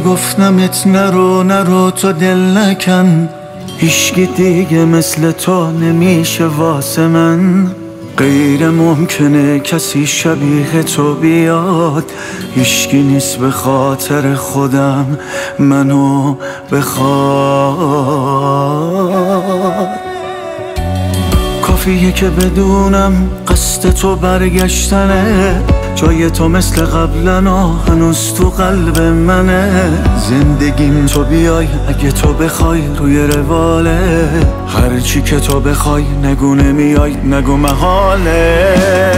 میگفتمت نرو نرو تو دل نکن، هیچکی دیگه مثل تو نمیشه واسه من. غیر ممکنه کسی شبیه تو بیاد، هیچکی نیست به خاطر خودم منو بخواد. کافیه که بدونم قصد تو برگشتنه، جای تو مثل قبلنا هنوز تو قلب منه. زندگیم تو بیای اگه تو بخوای روی رواله، هرچی که تو بخوای نگو نمیای نگو محاله.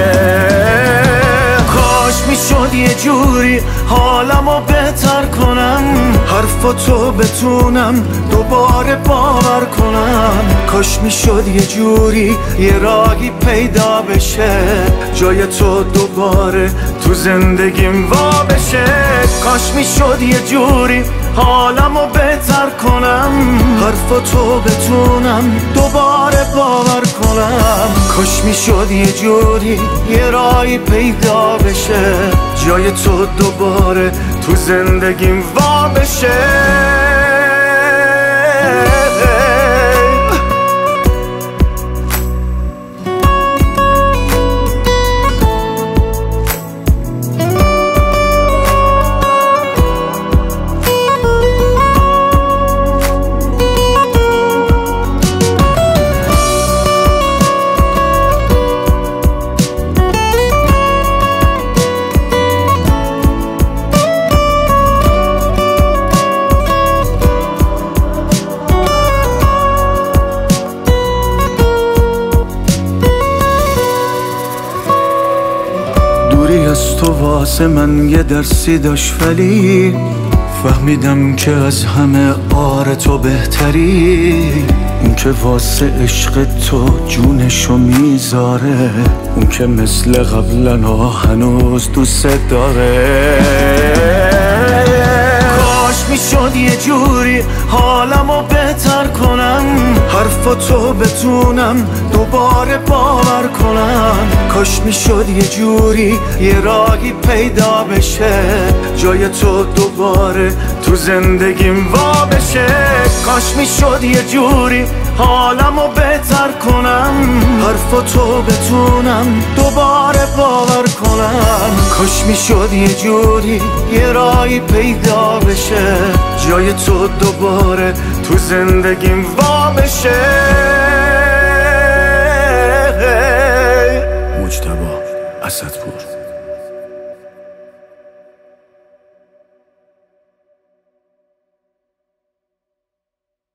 کاش میشد یه جوری حالمو بهتر کنم، حرفاتو بتونم دوباره باور کنم. کاش میشد یه جوری یه راهی پیدا بشه، جای تو دوباره تو زندگیم وا بشه. کاش میشد یه جوری حالمو بهتر کنم، حرفاتو بتونم دوباره باور کنم. کاش میشد یه جوری یه راهی پیدا بشه، جای تو دوباره تو زندگیم وا بشه. دوری از تو واسه من یه درسی داشت، ولی فهمیدم که از همه آره تو بهتری. اون که واسه عشق تو جونشو میذاره، اون که مثل قبلنا هنوز دوست داره. کاش میشد یه جوری حالمو بهتر کنم، حرفاتو بتونم دوباره باور کنم. کاش میشد یه جوری یه راهی پیدا بشه، جای تو دوباره تو زندگیم وا بشه. کاش میشد یه جوری حالمو بهتر کنم، حرفاتو بتونم دوباره باور کنم. کاش میشد یه جوری یه راهی پیدا بشه، جای تو دوباره تو زندگیم وا بشه. مجتبی اسدپور.